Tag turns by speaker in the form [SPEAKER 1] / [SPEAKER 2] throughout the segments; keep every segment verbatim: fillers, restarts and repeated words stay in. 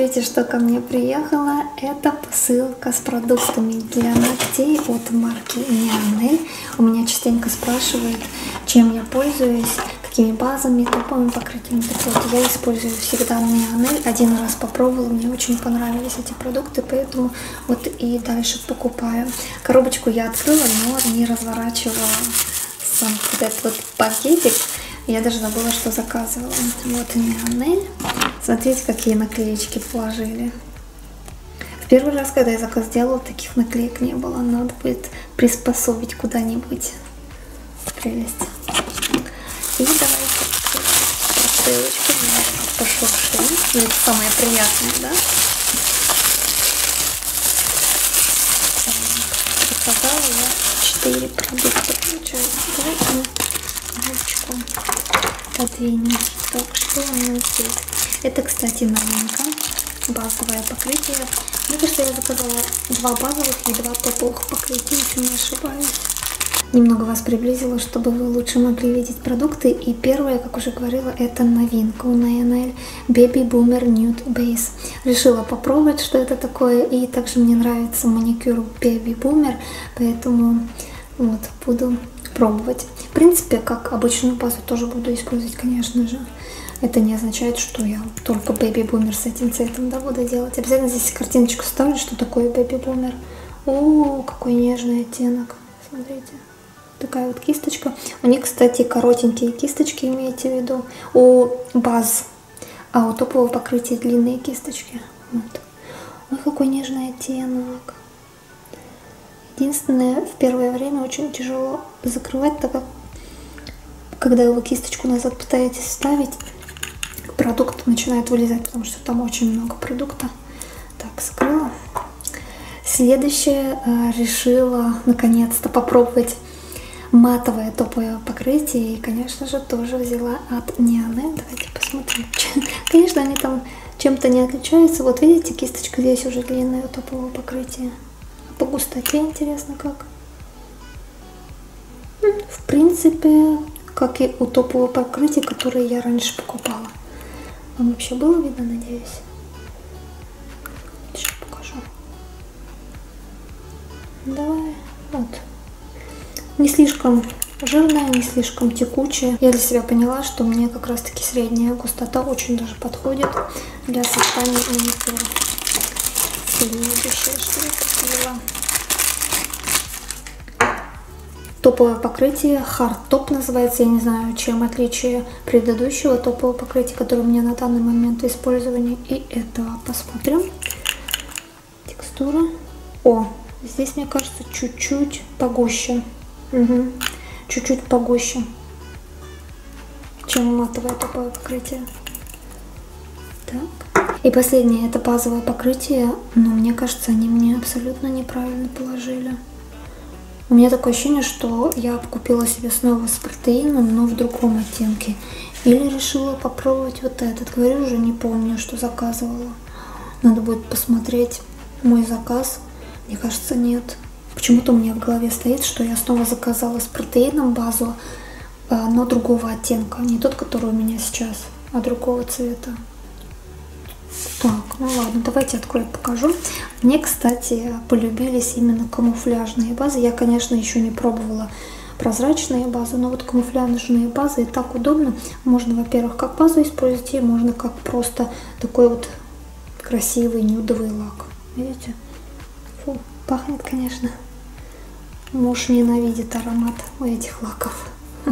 [SPEAKER 1] Смотрите, что ко мне приехало. Это посылка с продуктами для ногтей от марки Неонель. У меня частенько спрашивают, чем я пользуюсь, какими базами, топовыми покрытиями. Так вот, я использую всегда Неонель. Один раз попробовала, мне очень понравились эти продукты, поэтому вот и дальше покупаю. Коробочку я открыла, но не разворачивала сам вот этот вот пакетик. Я даже забыла, что заказывала. Вот Неонель. Смотрите, какие наклеечки положили. В первый раз, когда я заказ сделала, таких наклеек не было. Надо будет приспособить куда-нибудь. Прелесть. И давайте посылочку пошуршим. И это самое приятное, да? Заказала я четыре продукта, получается. Давайте ручку подвинем. Так, что у нас здесь? Это, кстати, новинка. Базовое покрытие. Мне кажется, я заказала два базовых и два топовых покрытия, если не ошибаюсь. Немного вас приблизила, чтобы вы лучше могли видеть продукты. И первое, как уже говорила, это новинка у Неонель Baby Boomer Nude Base. Решила попробовать, что это такое. И также мне нравится маникюр Baby Boomer, поэтому вот буду пробовать. В принципе, как обычную базу тоже буду использовать, конечно же. Это не означает, что я только Baby Boomer с этим цветом, да, буду делать. Обязательно здесь картиночку ставлю, что такое Baby Boomer. О, какой нежный оттенок. Смотрите. Такая вот кисточка. У них, кстати, коротенькие кисточки, имейте в виду. У баз. А у топового покрытия длинные кисточки. Вот. Ой, какой нежный оттенок. Единственное, в первое время очень тяжело закрывать, так как когда вы кисточку назад пытаетесь вставить, продукт начинает вылезать, потому что там очень много продукта. Так, закрыла. Следующее, решила наконец-то попробовать матовое топовое покрытие. И, конечно же, тоже взяла от Неонель. Давайте посмотрим. Конечно, они там чем-то не отличаются. Вот видите, кисточка здесь уже длинная топового покрытия. По густоте интересно как. В принципе, как и у топового покрытия, которое я раньше покупала. Вам вообще было видно, надеюсь? Сейчас покажу. Давай, вот. Не слишком жирная, не слишком текучая. Я для себя поняла, что мне как раз таки средняя густота очень даже подходит для создания маникюра. Следующее, что я купила. Топовое покрытие Hard Top называется. Я не знаю, чем отличие предыдущего топового покрытия, которое у меня на данный момент использования. И этого посмотрим. Текстура. О, здесь, мне кажется, чуть-чуть погуще. Угу. Чуть-чуть погуще, чем матовое топовое покрытие. Так. И последнее, это базовое покрытие, но мне кажется, они мне абсолютно неправильно положили. У меня такое ощущение, что я купила себе снова с протеином, но в другом оттенке. Или решила попробовать вот этот. Говорю, уже не помню, что заказывала. Надо будет посмотреть мой заказ. Мне кажется, нет. Почему-то у меня в голове стоит, что я снова заказала с протеином базу, но другого оттенка. Не тот, который у меня сейчас, а другого цвета. Так, ну ладно, давайте открою, покажу. Мне, кстати, полюбились именно камуфляжные базы. Я, конечно, еще не пробовала прозрачные базы, но вот камуфляжные базы и так удобно. Можно, во-первых, как базу использовать, и можно как просто такой вот красивый нюдовый лак. Видите? Фу, пахнет, конечно. Муж ненавидит аромат у этих лаков.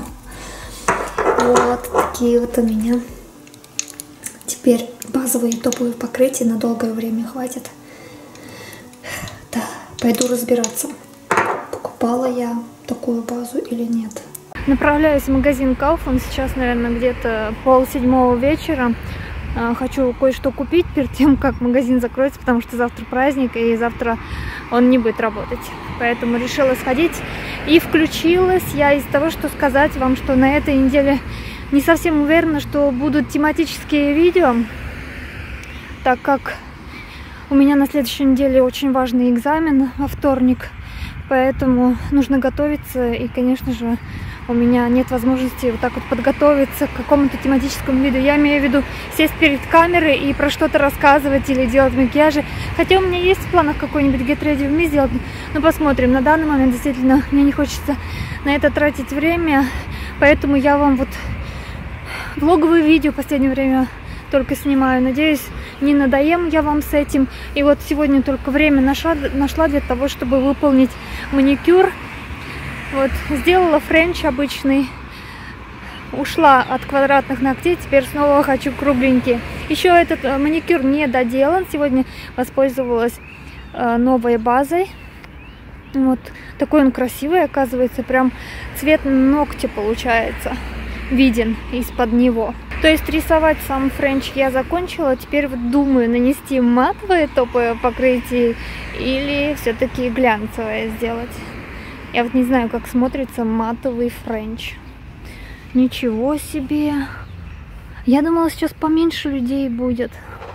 [SPEAKER 1] Вот такие вот у меня. Теперь базовые и топовые покрытия на долгое время хватит. Да, пойду разбираться, покупала я такую базу или нет. Направляюсь в магазин Kaufland. Сейчас, наверное, где-то полседьмого вечера. Хочу кое-что купить перед тем, как магазин закроется, потому что завтра праздник, и завтра он не будет работать. Поэтому решила сходить. И включилась я из того, что сказать вам, что на этой неделе не совсем уверена, что будут тематические видео, так как у меня на следующей неделе очень важный экзамен во вторник, поэтому нужно готовиться. И, конечно же, у меня нет возможности вот так вот подготовиться к какому-то тематическому видео. Я имею в виду сесть перед камерой и про что-то рассказывать или делать макияжи. Хотя у меня есть в планах какой-нибудь Get Ready With Me сделать, но посмотрим. На данный момент действительно мне не хочется на это тратить время, поэтому я вам вот влоговые видео в последнее время только снимаю. Надеюсь, не надоем я вам с этим. И вот сегодня только время нашла, нашла для того, чтобы выполнить маникюр. Вот, сделала френч обычный, ушла от квадратных ногтей, теперь снова хочу кругленькие. Еще этот маникюр не доделан, сегодня воспользовалась э, новой базой. Вот, такой он красивый, оказывается, прям цвет ногтя получается виден из-под него. То есть рисовать сам френч я закончила, теперь вот думаю, нанести матовое топовое покрытие или все-таки глянцевое сделать. Я вот не знаю, как смотрится матовый френч. Ничего себе. Я думала, сейчас поменьше людей будет.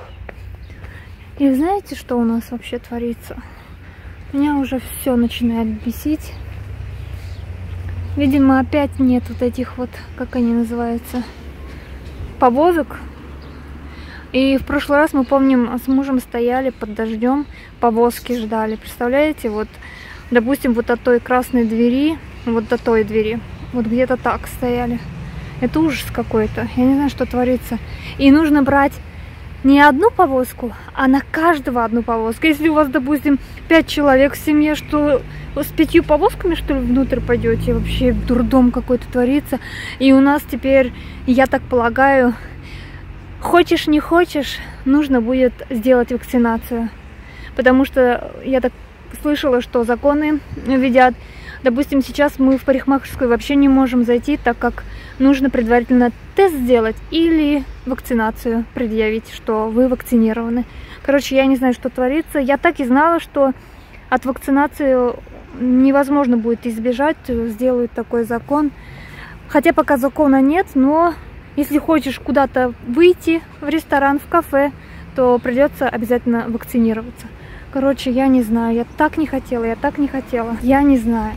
[SPEAKER 1] И знаете, что у нас вообще творится? Меня уже все начинает бесить. Видимо, опять нет вот этих вот, как они называются, повозок. И в прошлый раз, мы помним, с мужем стояли под дождем, повозки ждали. Представляете, вот, допустим, вот от той красной двери, вот до той двери, вот где-то так стояли. Это ужас какой-то. Я не знаю, что творится. И нужно брать не одну повозку, а на каждого одну повозку. Если у вас, допустим, пять человек в семье, что с пятью повозками, что ли, внутрь пойдете? Вообще дурдом какой-то творится. И у нас теперь, я так полагаю, хочешь не хочешь, нужно будет сделать вакцинацию. Потому что я так слышала, что законы введят. Допустим, сейчас мы в парикмахерскую вообще не можем зайти, так как нужно предварительно тест сделать или вакцинацию предъявить, что вы вакцинированы. Короче, я не знаю, что творится. Я так и знала, что от вакцинации невозможно будет избежать, сделают такой закон. Хотя пока закона нет, но если хочешь куда-то выйти, в ресторан, в кафе, то придется обязательно вакцинироваться. Короче, я не знаю, я так не хотела, я так не хотела. Я не знаю.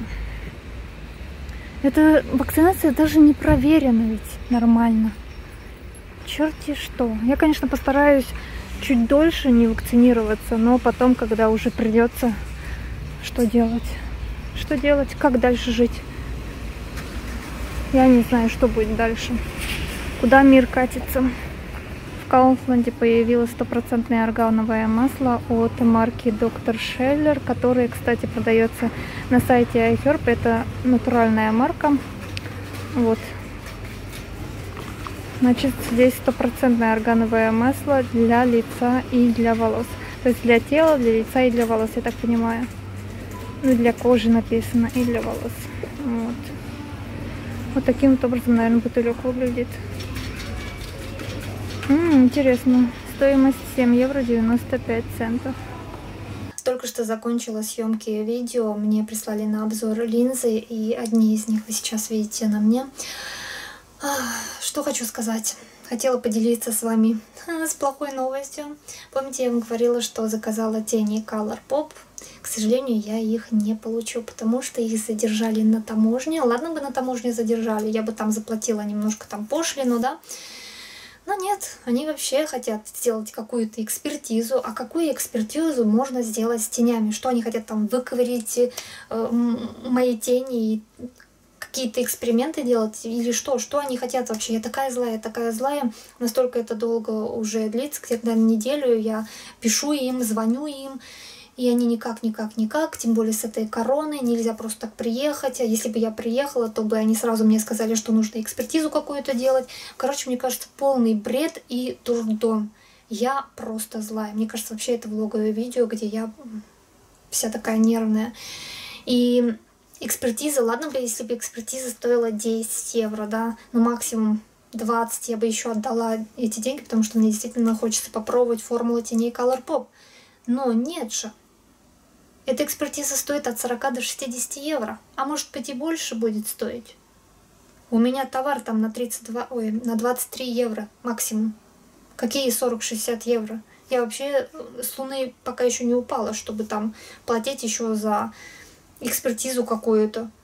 [SPEAKER 1] Эта вакцинация даже не проверена ведь нормально. Черти что. Я, конечно, постараюсь чуть дольше не вакцинироваться, но потом, когда уже придется, что делать? Что делать? Как дальше жить? Я не знаю, что будет дальше. Куда мир катится? В Кауфланде появилось стопроцентное органовое масло от марки доктор Шеллер, которое, кстати, продается на сайте iHerb. Это натуральная марка. Вот. Значит, здесь стопроцентное органовое масло для лица и для волос. То есть для тела, для лица и для волос, я так понимаю. Ну, для кожи написано и для волос. Вот. Вот таким вот образом, наверное, бутылек выглядит. М-м, интересно. Стоимость семь евро девяносто пять центов. Только что закончила съемки видео. Мне прислали на обзор линзы, и одни из них вы сейчас видите на мне. Что хочу сказать. Хотела поделиться с вами с плохой новостью. Помните, я вам говорила, что заказала тени Colourpop. К сожалению, я их не получу, потому что их задержали на таможне. Ладно бы на таможне задержали, я бы там заплатила немножко там пошлину, да? Но нет, они вообще хотят сделать какую-то экспертизу. А какую экспертизу можно сделать с тенями? Что они хотят там выковырить э, мои тени и какие-то эксперименты делать? Или что? Что они хотят вообще? Я такая злая, я такая злая. Настолько это долго уже длится, где-то на неделю я пишу им, звоню им. И они никак, никак, никак, тем более с этой короной, нельзя просто так приехать. А если бы я приехала, то бы они сразу мне сказали, что нужно экспертизу какую-то делать. Короче, мне кажется, полный бред и дурдом. Я просто злая. Мне кажется, вообще это влоговое видео, где я вся такая нервная. И экспертиза, ладно бы, если бы экспертиза стоила десять евро, да, ну максимум двадцать, я бы еще отдала эти деньги, потому что мне действительно хочется попробовать формулу теней Colourpop. Но нет же. Эта экспертиза стоит от сорока до шестидесяти евро. А может быть и больше будет стоить. У меня товар там на тридцать два, ой, на двадцать три евро максимум. Какие сорок-шестьдесят евро? Я вообще с Луны пока еще не упала, чтобы там платить еще за экспертизу какую-то.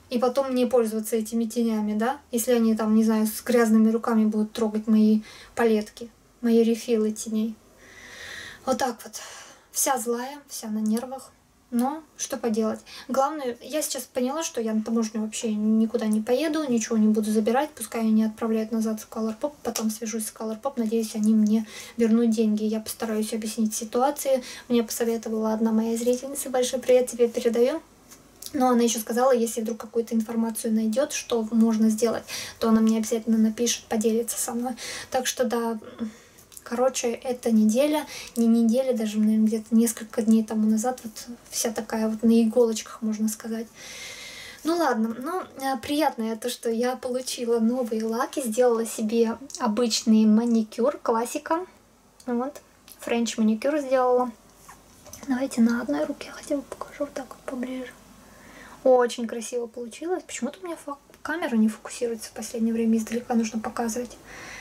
[SPEAKER 1] и потом не пользоваться этими тенями, да? Если они там, не знаю, с грязными руками будут трогать мои палетки, мои рефилы теней. Вот так вот. Вся злая, вся на нервах. Но что поделать. Главное, я сейчас поняла, что я на таможню вообще никуда не поеду, ничего не буду забирать, пускай они отправляют назад в Colourpop, потом свяжусь с Colourpop, надеюсь, они мне вернут деньги. Я постараюсь объяснить ситуацию. Мне посоветовала одна моя зрительница, большой привет тебе передаю. Но она еще сказала, если вдруг какую-то информацию найдет, что можно сделать, то она мне обязательно напишет, поделится со мной. Так что да... Короче, эта неделя, не неделя, даже, наверное, где-то несколько дней тому назад, вот вся такая вот на иголочках, можно сказать. Ну ладно, но приятное то, что я получила новые лаки, сделала себе обычный маникюр, классика. Вот, френч маникюр сделала. Давайте на одной руке хотя бы покажу, вот так вот поближе. Очень красиво получилось. Почему-то у меня камера не фокусируется в последнее время, издалека нужно показывать.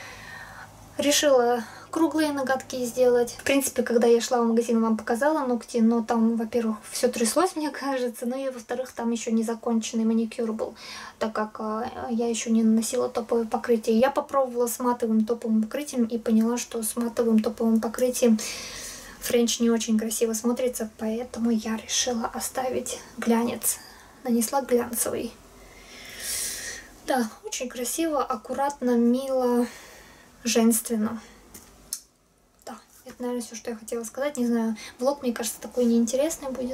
[SPEAKER 1] Решила круглые ноготки сделать. В принципе, когда я шла в магазин, вам показала ногти, но там, во-первых, все тряслось, мне кажется, ну и, во-вторых, там еще не законченный маникюр был, так как а, я еще не наносила топовое покрытие. Я попробовала с матовым топовым покрытием и поняла, что с матовым топовым покрытием френч не очень красиво смотрится, поэтому я решила оставить глянец. Нанесла глянцевый. Да, очень красиво, аккуратно, мило, женственно. Да, это, наверное, все, что я хотела сказать. Не знаю, влог, мне кажется, такой неинтересный будет.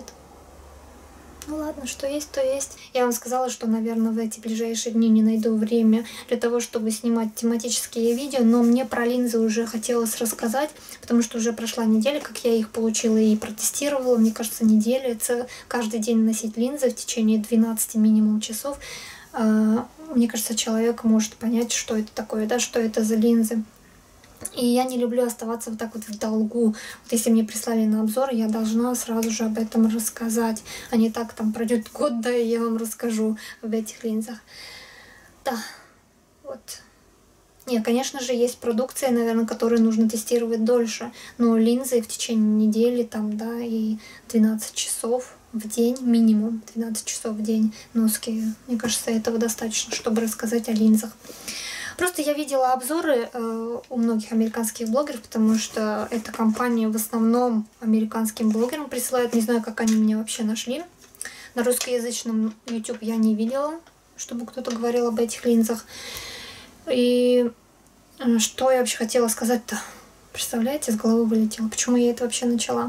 [SPEAKER 1] Ну ладно, что есть, то есть. Я вам сказала, что, наверное, в эти ближайшие дни не найду время для того, чтобы снимать тематические видео, но мне про линзы уже хотелось рассказать, потому что уже прошла неделя, как я их получила и протестировала. Мне кажется, неделя — это каждый день носить линзы в течение двенадцати минимум часов. Мне кажется, человек может понять, что это такое, да, что это за линзы. И я не люблю оставаться вот так вот в долгу. Вот если мне прислали на обзор, я должна сразу же об этом рассказать. А не так, там пройдет год, да, и я вам расскажу об этих линзах. Да, вот. Нет, конечно же, есть продукция, наверное, которую нужно тестировать дольше. Но линзы в течение недели, там, да, и двенадцать часов в день, минимум двенадцать часов в день носки. Мне кажется, этого достаточно, чтобы рассказать о линзах. Просто я видела обзоры э, у многих американских блогеров, потому что эта компания в основном американским блогерам присылает. Не знаю, как они меня вообще нашли. На русскоязычном YouTube я не видела, чтобы кто-то говорил об этих линзах. И э, что я вообще хотела сказать-то? Представляете, с головы вылетело. Почему я это вообще начала?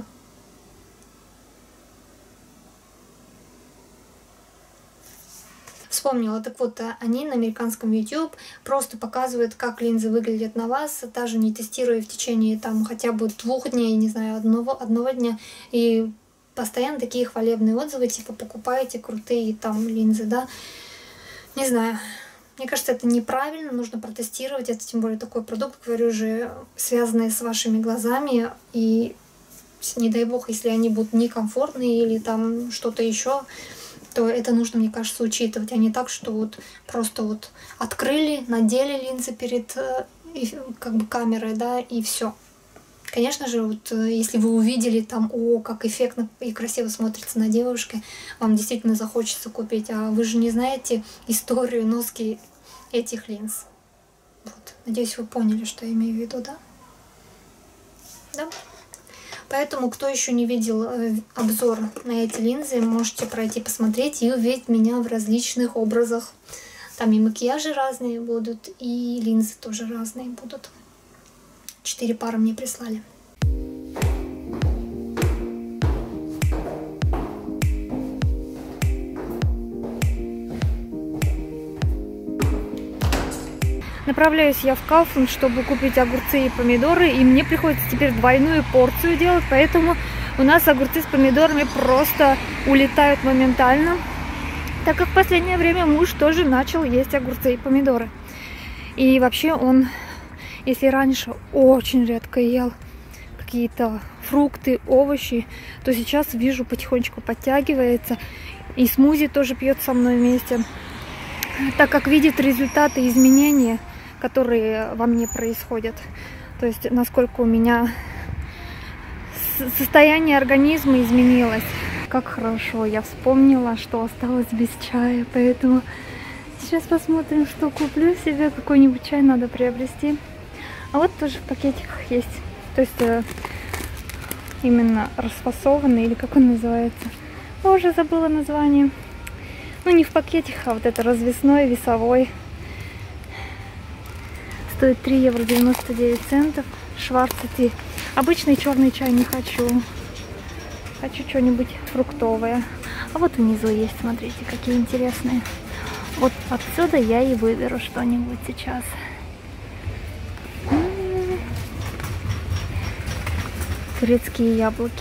[SPEAKER 1] Вспомнила, так вот, они на американском YouTube просто показывают, как линзы выглядят на вас, даже не тестируя в течение там хотя бы двух дней, не знаю, одного, одного дня. И постоянно такие хвалебные отзывы, типа, покупаете крутые там линзы, да. Не знаю, мне кажется, это неправильно, нужно протестировать, это тем более такой продукт, говорю же, связанный с вашими глазами, и не дай бог, если они будут некомфортные или там что-то еще, то это нужно, мне кажется, учитывать, а не так, что вот просто вот открыли, надели линзы перед как бы камерой, да, и все. Конечно же, вот если вы увидели там, о, как эффектно и красиво смотрится на девушке, вам действительно захочется купить, а вы же не знаете историю носки этих линз. Вот. Надеюсь, вы поняли, что я имею в виду, да? Да? Поэтому, кто еще не видел э, обзор на эти линзы, можете пройти посмотреть и увидеть меня в различных образах. Там и макияжи разные будут, и линзы тоже разные будут. Четыре пары мне прислали. Направляюсь я в Kaufland, чтобы купить огурцы и помидоры, и мне приходится теперь двойную порцию делать, поэтому у нас огурцы с помидорами просто улетают моментально, так как в последнее время муж тоже начал есть огурцы и помидоры. И вообще он, если раньше очень редко ел какие-то фрукты, овощи, то сейчас вижу, потихонечку подтягивается, и смузи тоже пьет со мной вместе, так как видит результаты изменения, которые во мне происходят. То есть, насколько у меня состояние организма изменилось. как хорошо. Я вспомнила, что осталось без чая, поэтому сейчас посмотрим, что куплю себе. Какой-нибудь чай надо приобрести. А вот тоже в пакетиках есть. То есть э, именно расфасованный, или как он называется. Я уже забыла название. Ну, не в пакетиках, а вот это развесной, весовой. Стоит три евро девяносто девять центов. Шварцети. Обычный черный чай не хочу. Хочу что-нибудь фруктовое. А вот внизу есть, смотрите, какие интересные. Вот отсюда я и выберу что-нибудь сейчас. М-м-м. Турецкие яблоки.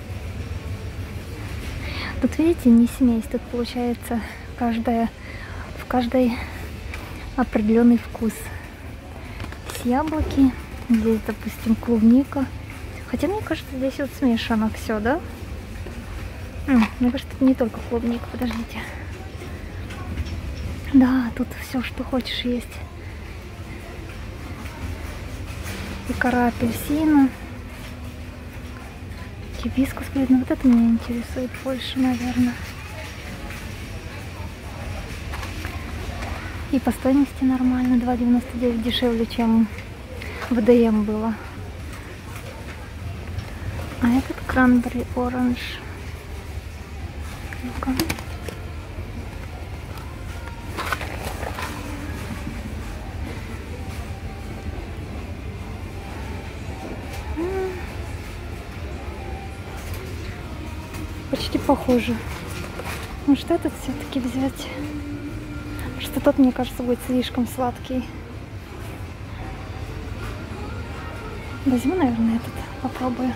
[SPEAKER 1] Тут, видите, не смесь. Тут получается каждая, в каждой определенный вкус. Здесь яблоки. Здесь, допустим, клубника. Хотя, мне кажется, здесь вот смешано все, да? М, мне кажется, это не только клубника. Подождите. Да, тут все, что хочешь, есть. И кора апельсина. Гибискус, блин, ну вот это меня интересует больше, наверное. И по стоимости нормально, два девяносто девять, дешевле, чем в ДМ было. А этот кранбери оранж. Ну-ка. Почти похоже. Ну что тут все-таки взять? Что тот, мне кажется, будет слишком сладкий. Возьму, наверное, этот. Попробую.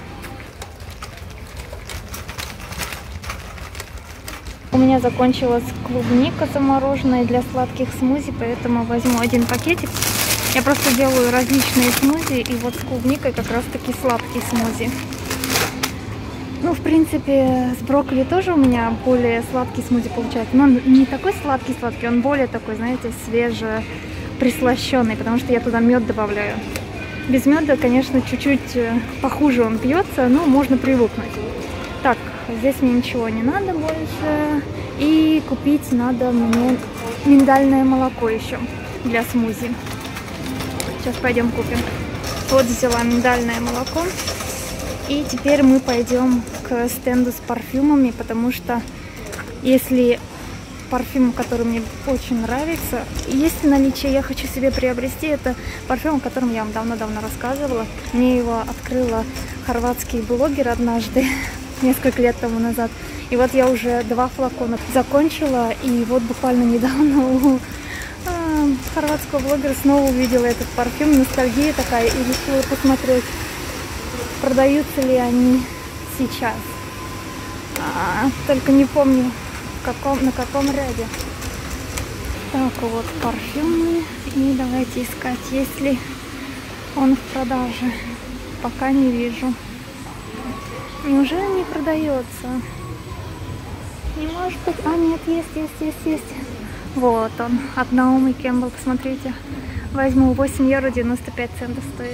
[SPEAKER 1] У меня закончилась клубника замороженная для сладких смузи, поэтому возьму один пакетик. Я просто делаю различные смузи, и вот с клубникой как раз таки сладкий смузи. Ну, в принципе, с брокколи тоже у меня более сладкий смузи получается. Но он не такой сладкий-сладкий, он более такой, знаете, свеже прислащенный, потому что я туда мед добавляю. Без меда, конечно, чуть-чуть похуже он пьется, но можно привыкнуть. Так, здесь мне ничего не надо больше. И купить надо мне миндальное молоко еще для смузи. Сейчас пойдем купим. Вот взяла миндальное молоко. И теперь мы пойдем к стенду с парфюмами, потому что если парфюм, который мне очень нравится, есть в наличии, я хочу себе приобрести, это парфюм, о котором я вам давно-давно рассказывала. Мне его открыла хорватский блогер однажды, несколько лет тому назад. И вот я уже два флакона закончила, и вот буквально недавно у а, хорватского блогера снова увидела этот парфюм, ностальгия такая, и решила посмотреть, продаются ли они сейчас. А, только не помню, в каком, на каком ряде. Так, вот парфюмы. И давайте искать, есть ли он в продаже. Пока не вижу. Неужели не продается? Не может быть. А, нет, есть, есть, есть, есть. Вот он. От Naomi Campbell, посмотрите. Возьму, восемь евро девяносто пять центов стоит.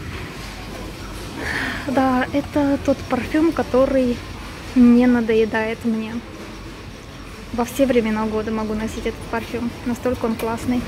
[SPEAKER 1] Да, это тот парфюм, который не надоедает мне. Во все времена года могу носить этот парфюм. Настолько он классный.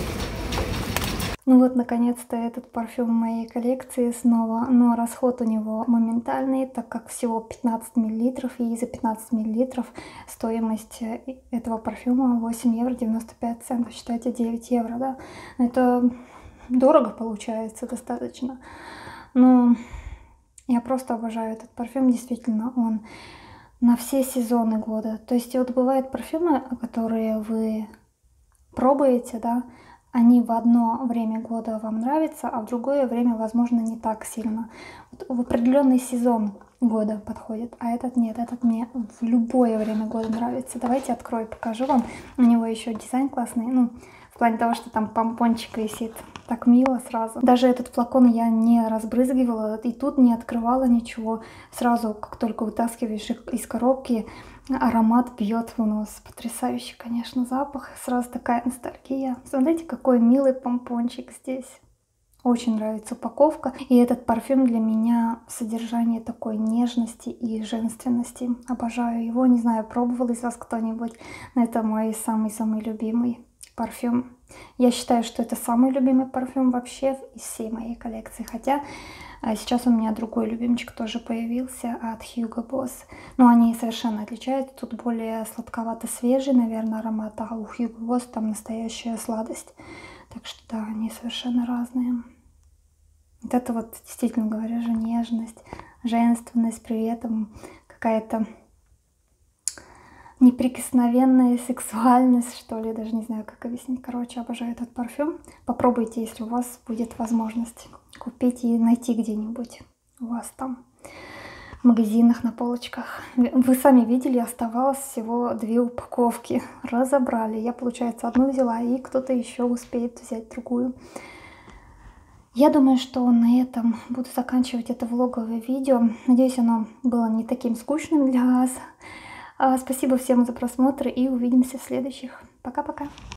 [SPEAKER 1] Ну вот, наконец-то этот парфюм в моей коллекции снова. Но расход у него моментальный, так как всего пятнадцать миллилитров. И за пятнадцать миллилитров стоимость этого парфюма восемь евро девяносто пять центов. Считайте, девять евро, да? Это дорого получается достаточно. Но я просто обожаю этот парфюм. Действительно, он на все сезоны года. То есть вот бывают парфюмы, которые вы пробуете, да, они в одно время года вам нравятся, а в другое время, возможно, не так сильно. Вот в определенный сезон года подходит, а этот нет, этот мне в любое время года нравится. Давайте открою, покажу вам. У него еще дизайн классный, ну, в плане того, что там помпончик висит. Так мило сразу. Даже этот флакон я не разбрызгивала, и тут не открывала ничего. Сразу, как только вытаскиваешь из коробки, аромат бьет в нос. Потрясающий, конечно, запах. Сразу такая ностальгия. Смотрите, какой милый помпончик здесь. Очень нравится упаковка. И этот парфюм для меня содержание такой нежности и женственности. Обожаю его. Не знаю, пробовал из вас кто-нибудь, но это мой самый-самый любимый парфюм. Я считаю, что это самый любимый парфюм вообще из всей моей коллекции. Хотя сейчас у меня другой любимчик тоже появился от Hugo Boss. Но они совершенно отличаются. Тут более сладковато-свежий, наверное, аромат. А у Hugo Boss там настоящая сладость. Так что да, они совершенно разные. Вот это вот, действительно говоря же, нежность, женственность, при этом какая-то неприкосновенная сексуальность, что ли, даже не знаю, как объяснить. Короче, обожаю этот парфюм. Попробуйте, если у вас будет возможность купить и найти где-нибудь у вас там в магазинах, на полочках. Вы сами видели, оставалось всего две упаковки. Разобрали. Я, получается, одну взяла, и кто-то еще успеет взять другую. Я думаю, что на этом буду заканчивать это влоговое видео. Надеюсь, оно было не таким скучным для вас. Спасибо всем за просмотр, и увидимся в следующих. Пока-пока.